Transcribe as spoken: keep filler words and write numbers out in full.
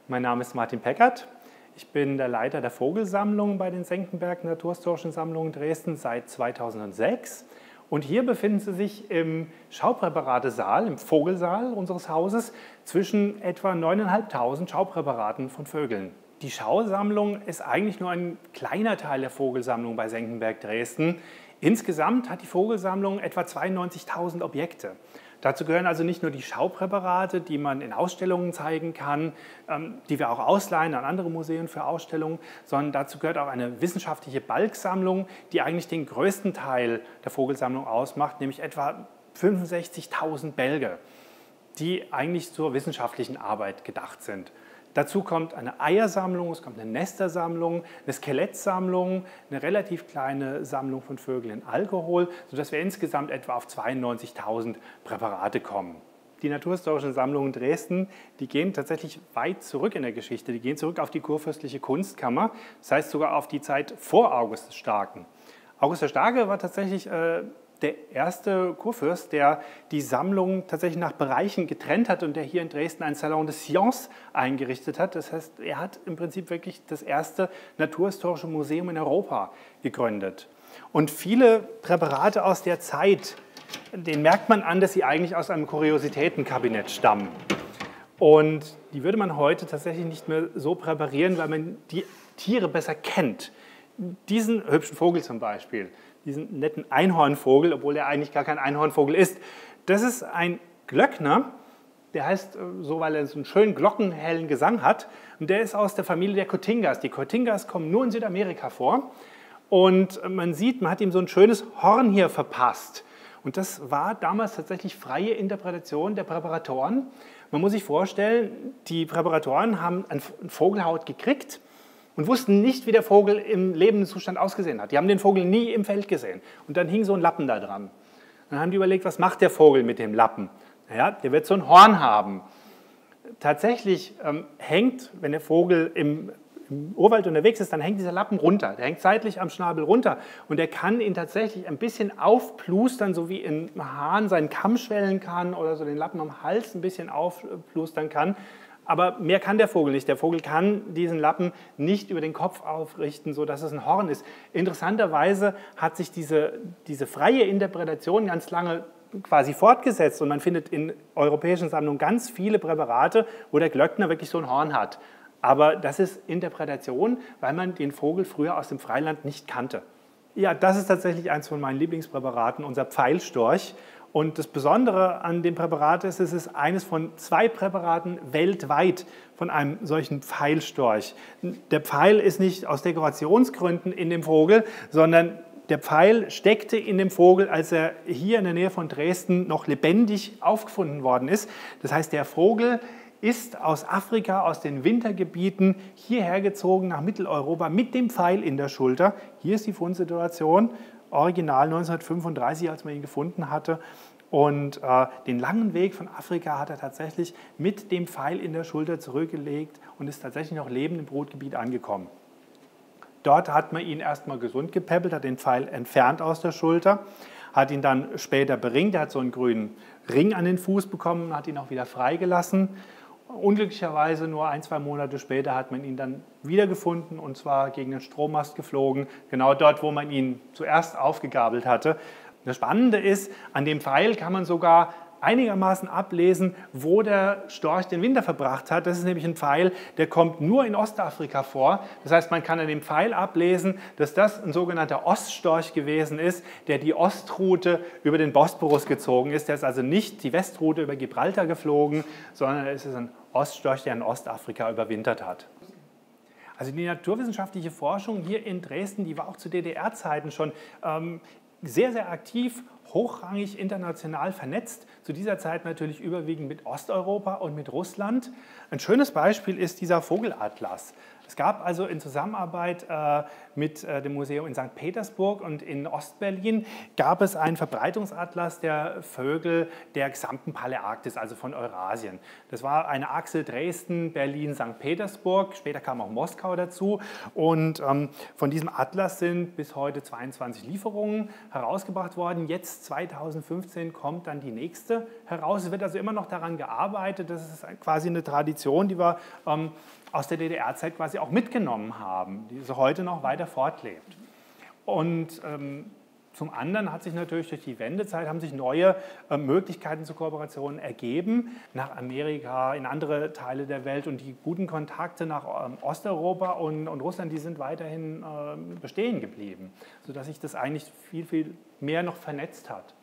Mein Name ist Martin Peckert. Ich bin der Leiter der Vogelsammlung bei den Senckenberg Naturhistorischen Sammlungen Dresden seit zweitausendsechs. Und hier befinden Sie sich im Schaupräparatesaal, im Vogelsaal unseres Hauses, zwischen etwa neuntausendfünfhundert Schaupräparaten von Vögeln. Die Schausammlung ist eigentlich nur ein kleiner Teil der Vogelsammlung bei Senckenberg Dresden. Insgesamt hat die Vogelsammlung etwa zweiundneunzigtausend Objekte. Dazu gehören also nicht nur die Schaupräparate, die man in Ausstellungen zeigen kann, die wir auch ausleihen an andere Museen für Ausstellungen, sondern dazu gehört auch eine wissenschaftliche Balksammlung, die eigentlich den größten Teil der Vogelsammlung ausmacht, nämlich etwa fünfundsechzigtausend Bälge, die eigentlich zur wissenschaftlichen Arbeit gedacht sind. Dazu kommt eine Eiersammlung, es kommt eine Nestersammlung, eine Skelettsammlung, eine relativ kleine Sammlung von Vögeln in Alkohol, sodass wir insgesamt etwa auf zweiundneunzigtausend Präparate kommen. Die Naturhistorischen Sammlungen Dresden, die gehen tatsächlich weit zurück in der Geschichte. Die gehen zurück auf die kurfürstliche Kunstkammer, das heißt sogar auf die Zeit vor August des Starken. August der Starke war tatsächlich äh, der erste Kurfürst, der die Sammlung tatsächlich nach Bereichen getrennt hat und der hier in Dresden ein Salon des Sciences eingerichtet hat. Das heißt, er hat im Prinzip wirklich das erste naturhistorische Museum in Europa gegründet. Und viele Präparate aus der Zeit, denen merkt man an, dass sie eigentlich aus einem Kuriositätenkabinett stammen. Und die würde man heute tatsächlich nicht mehr so präparieren, weil man die Tiere besser kennt. Diesen hübschen Vogel zum Beispiel, diesen netten Einhornvogel, obwohl er eigentlich gar kein Einhornvogel ist. Das ist ein Glöckner, der heißt so, weil er so einen schönen glockenhellen Gesang hat. Und der ist aus der Familie der Cotingas. Die Cotingas kommen nur in Südamerika vor. Und man sieht, man hat ihm so ein schönes Horn hier verpasst. Und das war damals tatsächlich freie Interpretation der Präparatoren. Man muss sich vorstellen, die Präparatoren haben eine Vogelhaut gekriegt und wussten nicht, wie der Vogel im lebenden Zustand ausgesehen hat. Die haben den Vogel nie im Feld gesehen. Und dann hing so ein Lappen da dran. Dann haben die überlegt, was macht der Vogel mit dem Lappen? Naja, der wird so ein Horn haben. Tatsächlich ähm, hängt, wenn der Vogel im, im Urwald unterwegs ist, dann hängt dieser Lappen runter. Der hängt seitlich am Schnabel runter. Und der kann ihn tatsächlich ein bisschen aufplustern, so wie ein Hahn seinen Kamm schwellen kann oder so den Lappen am Hals ein bisschen aufplustern kann. Aber mehr kann der Vogel nicht. Der Vogel kann diesen Lappen nicht über den Kopf aufrichten, sodass es ein Horn ist. Interessanterweise hat sich diese, diese freie Interpretation ganz lange quasi fortgesetzt und man findet in europäischen Sammlungen ganz viele Präparate, wo der Glöckner wirklich so ein Horn hat. Aber das ist Interpretation, weil man den Vogel früher aus dem Freiland nicht kannte. Ja, das ist tatsächlich eins von meinen Lieblingspräparaten, unser Pfeilstorch. Und das Besondere an dem Präparat ist, es ist eines von zwei Präparaten weltweit von einem solchen Pfeilstorch. Der Pfeil ist nicht aus Dekorationsgründen in dem Vogel, sondern der Pfeil steckte in dem Vogel, als er hier in der Nähe von Dresden noch lebendig aufgefunden worden ist. Das heißt, der Vogel ist aus Afrika, aus den Wintergebieten hierher gezogen nach Mitteleuropa mit dem Pfeil in der Schulter. Hier ist die Fundsituation. Original neunzehnhundertfünfunddreißig, als man ihn gefunden hatte. Und äh, den langen Weg von Afrika hat er tatsächlich mit dem Pfeil in der Schulter zurückgelegt und ist tatsächlich noch lebend im Brutgebiet angekommen. Dort hat man ihn erstmal gesund gepäppelt, hat den Pfeil entfernt aus der Schulter, hat ihn dann später beringt. Er hat so einen grünen Ring an den Fuß bekommen und hat ihn auch wieder freigelassen. Unglücklicherweise nur ein, zwei Monate später hat man ihn dann wiedergefunden und zwar gegen den Strommast geflogen, genau dort, wo man ihn zuerst aufgegabelt hatte. Das Spannende ist, an dem Pfeil kann man sogar einigermaßen ablesen, wo der Storch den Winter verbracht hat. Das ist nämlich ein Pfeil, der kommt nur in Ostafrika vor. Das heißt, man kann an dem Pfeil ablesen, dass das ein sogenannter Oststorch gewesen ist, der die Ostroute über den Bosporus gezogen ist. Der ist also nicht die Westroute über Gibraltar geflogen, sondern es ist ein Oststorch, der in Ostafrika überwintert hat. Also die naturwissenschaftliche Forschung hier in Dresden, die war auch zu D D R-Zeiten schon ähm, sehr, sehr aktiv, hochrangig international vernetzt. Zu dieser Zeit natürlich überwiegend mit Osteuropa und mit Russland. Ein schönes Beispiel ist dieser Vogelatlas. Es gab also in Zusammenarbeit äh, mit äh, dem Museum in Sankt Petersburg und in Ostberlin gab es einen Verbreitungsatlas der Vögel der gesamten Paläarktis, also von Eurasien. Das war eine Achse Dresden, Berlin, Sankt Petersburg, später kam auch Moskau dazu und ähm, von diesem Atlas sind bis heute zweiundzwanzig Lieferungen herausgebracht worden. Jetzt zweitausendfünfzehn kommt dann die nächste. Texte heraus. Es wird also immer noch daran gearbeitet. Das ist quasi eine Tradition, die wir ähm, aus der D D R-Zeit quasi auch mitgenommen haben, die so heute noch weiter fortlebt. Und ähm, zum anderen hat sich natürlich durch die Wendezeit haben sich neue äh, Möglichkeiten zur Kooperation ergeben, nach Amerika, in andere Teile der Welt, und die guten Kontakte nach ähm, Osteuropa und, und Russland, die sind weiterhin äh, bestehen geblieben, sodass sich das eigentlich viel, viel mehr noch vernetzt hat.